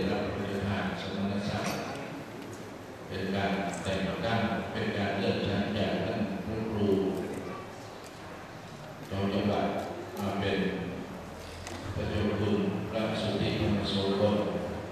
รับพระราชทานสมณศักดิ์เป็นการแต่งตั้งเป็นการเลื่อนชั้นจากท่านผู้ครูจอมจังหวัดมาเป็นพระเจ้าคุณพระสุทธิธรรมโสพล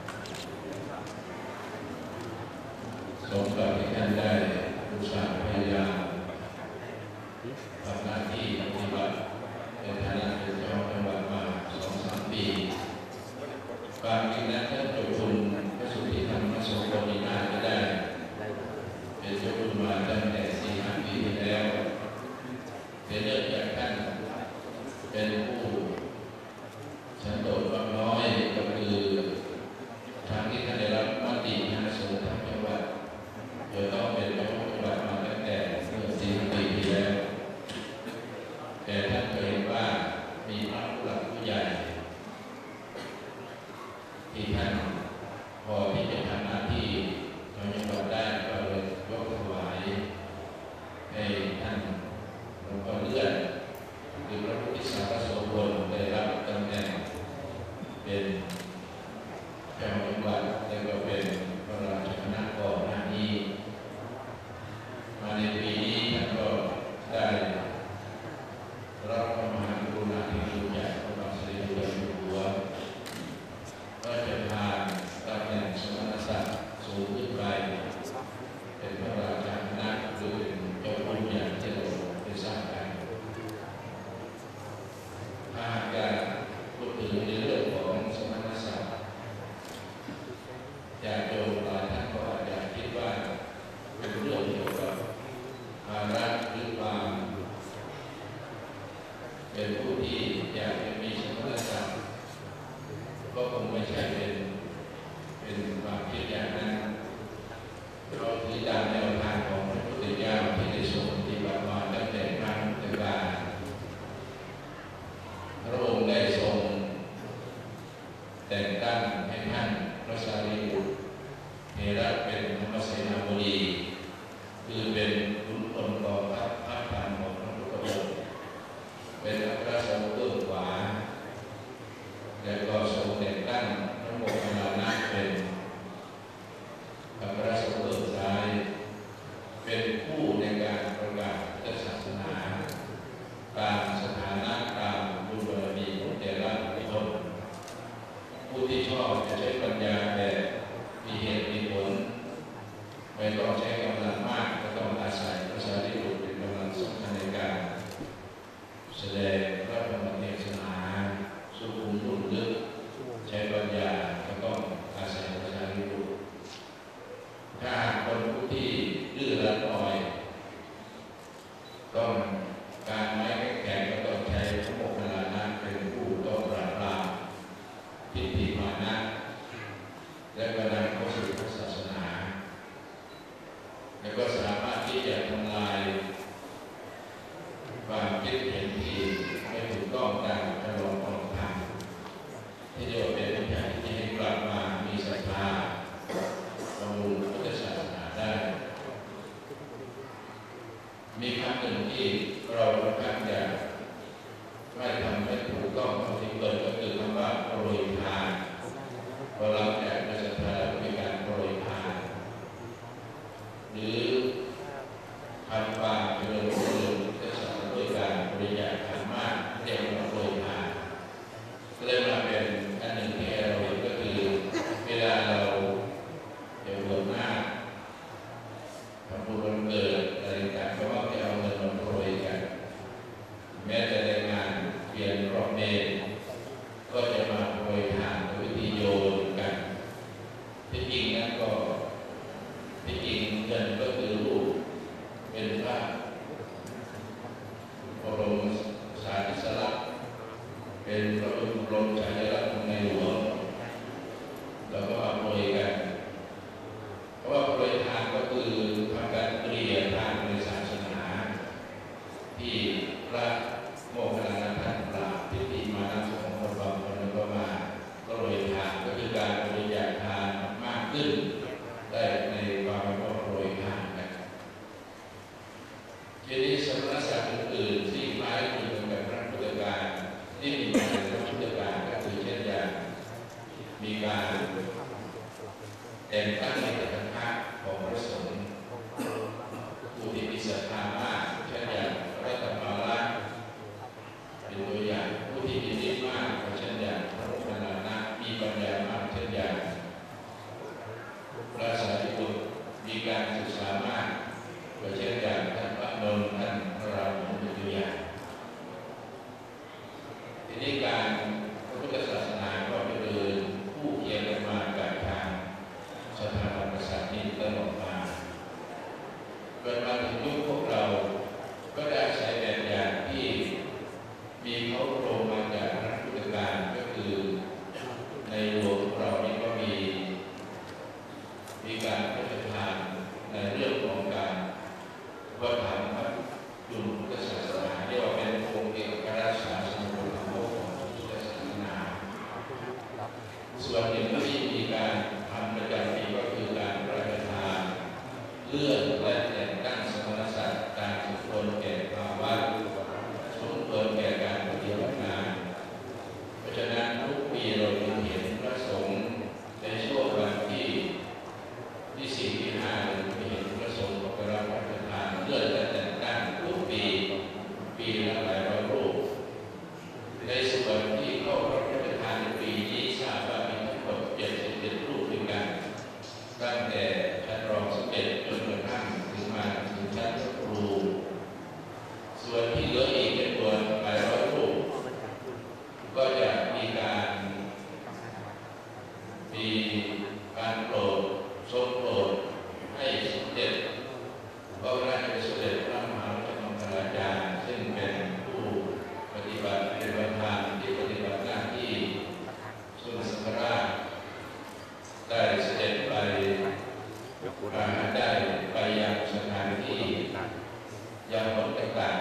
สมกับที่ท่านได้อุตส่าห์พยายามทำหน้าที่ปฏิบัติในฐานะเป็นเจ้าจังหวัดมา 2-3 ปีความจริงนั้นท่านเจ้าคุณพระสุทธิธรรมโสพลน่าจะได้เป็นเจ้าคุณมาตั้งแต่ 4-5 ปีที่แล้วแต่เนื่องจากท่านเป็นผู้สันโดษมากน้อยก็คือทางที่ท่านได้รับมติคณะสงฆ์ทั้งจังหวัดโดยต้องเป็นเจ้าจังหวัดมาตั้งแต่เมื่อ 4 ปีที่แล้วแต่ท่านเห็นว่ามีพระผู้หลักผู้ใหญ่ที่ท่านพอที่จะทำหน้าที่จังหวัดได้ก็เลยยกถวายให้ท่านหลวงพ่อเลื่อนคือพระพุทธศาสนาโสพลได้รับตำแหน่งเป็นเจ้าจังหวัดและก็เป็นพระราชคณะก่อนหน้านี้มาในปีนี้ท่านก็ได้รับพระมหากรุณาธิคุณจากพระบาทสมเด็จพระเจ้าอยู่หัวพระราชทานตำแหน่งสมณศักดิ์สูงขึ้นไปเป็นพระราชคณะหรือเป็นเจ้าคุณอย่างที่เราได้ทราบกันถ้าการพูดถึงในเรื่องของสมณศักดิ์ญาติโยมหลายท่านก็อาจจะคิดว่าเป็นเรื่องเกี่ยวกับภาระหรือความเป็นผู้ที่อยากจะมีสมณศักดิ์ก็คงไม่ใช่เป็นความคิดอย่างนั้นเราถือตามแนวทางของพระพุทธเจ้าที่ได้ทรงปฏิบัติมาตั้งแต่ครั้งแต่การพระองค์ได้ทรงแต่งตั้งให้ท่านพระสารีบุตรเถระเป็นธรรมเสนาบดีคือเป็นขุนพลกองทัพภาคกลางของพระพุทธองค์เป็นอัครสาวกเบื้องขวาและก็ทรงแต่งตั้งพระโมคคัลลานะเป็นอัครสาวกเบื้องซ้ายเป็นผู้ในการประกาศพุทธศาสนาตามสถานะตามบุญบารมีของแต่ละบุคคลผู้ที่ชอบจะใช้ปัญญาแบบมีเหตุมีผลไม่ต้องใช้กำลังมากก็ต้องอาศัยพระสารีบุตรเป็นกำลังสำคัญในการแสดงพระธรรมเทศนาสุขุมนุ่นลึกใช้ปัญญาก็ต้องอาศัยพระสารีบุตรถ้าคนผู้ที่ดื้อรั้นอ่อยต้องการไม้แข็งก็ต้องใช้พระโมคคัลลานะเป็นผู้ต้องปราบปรามทิฏฐิมานะและก็นำเข้าสู่พระศาสนาแล้วก็สามารถที่จะทำลายความคิดเห็นที่ไม่ถูกต้องตามคำของธรรมที่เรียกว่าเป็นวิชาที่ให้กลับมามีศรัทธาบำรุงพุทธศาสนาได้มีคำหนึ่งที่เราค่อนข้างจะไม่ทำให้ถูกต้องเท่าที่ควรก็คือคำว่าโปรยทานพอเราแจกในศรัทธาแล้วมีการโปรยทานหรือทำความเจริญรุ่งเรืองพุทธศาสนาด้วยการบริจาคทานมากเรียกว่าโปรยทานก็เลยมาเป็นอันหนึ่งที่เราเห็นก็คือเวลาเราเดี๋ยวบวชหน้าทำบุญวันเกิดอะไรต่างๆก็ว่าจะเอาเงินมาโปรยกันแม้แต่ในงานเรียนรอบเมนก็จะมาโปรยทานโดยวิธีโยนกันแต่งตั้งในฐานะของพระสงฆ์ผู้ที่มีศรัทธามากเช่นอย่างพระธรรมรัตน์เป็นตัวอย่างผู้ที่มีฤทธิ์มากเช่นอย่างพระโมคคัลลานะมีปัญญามากเช่นอย่างพระสารีบุตรมีการศึกษามากเช่นอย่างท่านพระนนท์ท่านพระราหุลเป็นตัวอย่างทีนี้การพระพุทธศาสนาก็เป็นผู้เกี่ยวกันมากับทางสถาบันกษัตริย์นี้ตลอดมาเกิดมาถึงยุคพวกเราก็ได้ใช้แบบอย่างที่มีเขาโครงมาจากพระพุทธการก็คือในหลวงของเรานี้ก็มีการพระราชทานในเรื่องของการวัฒนธรรมจุลพุทธศาสนาเรียกว่าเป็นองค์เอกราชศาสนาของพระพุทธศาสนาส่วนหนึ่งที่มีการทำประจำปีก็คือการพระราชทานเลื่อนและแต่งตั้งสมณศักดิ์ตามสมควรแก่ภาวะสมควรแก่การปฏิบัติงานเพราะฉะนั้นทุกปีเราจึงเห็นพระสงฆ์ในช่วงวันที่4 ที่ 5เราจะเห็นพระสงฆ์ประรับพระราชทานเลื่อนและแต่งตั้งทุกปีละหลายร้อยรูปในส่วนที่เข้ารับพระราชทานในปีนี้ทราบว่ามีทั้งหมด77 รูปด้วยกันตั้งแต่ชั้นรองสมเด็จจนกระทั่งถึงมาถึงชั้นพระครูส่วนที่เหลืออีกเป็นตัวหลายร้อยรูปก็จะมีการโปรดทรงโปรดให้สมเด็จพระราชสมเด็จพระมหาราชมังคลาจารย์ซึ่งเป็นผู้ปฏิบัติเป็นประธานที่ปฏิบัติหน้าที่สมเด็จสังฆราชได้เสด็จไปได้ไปยังสถานที่ยังหนต่างๆ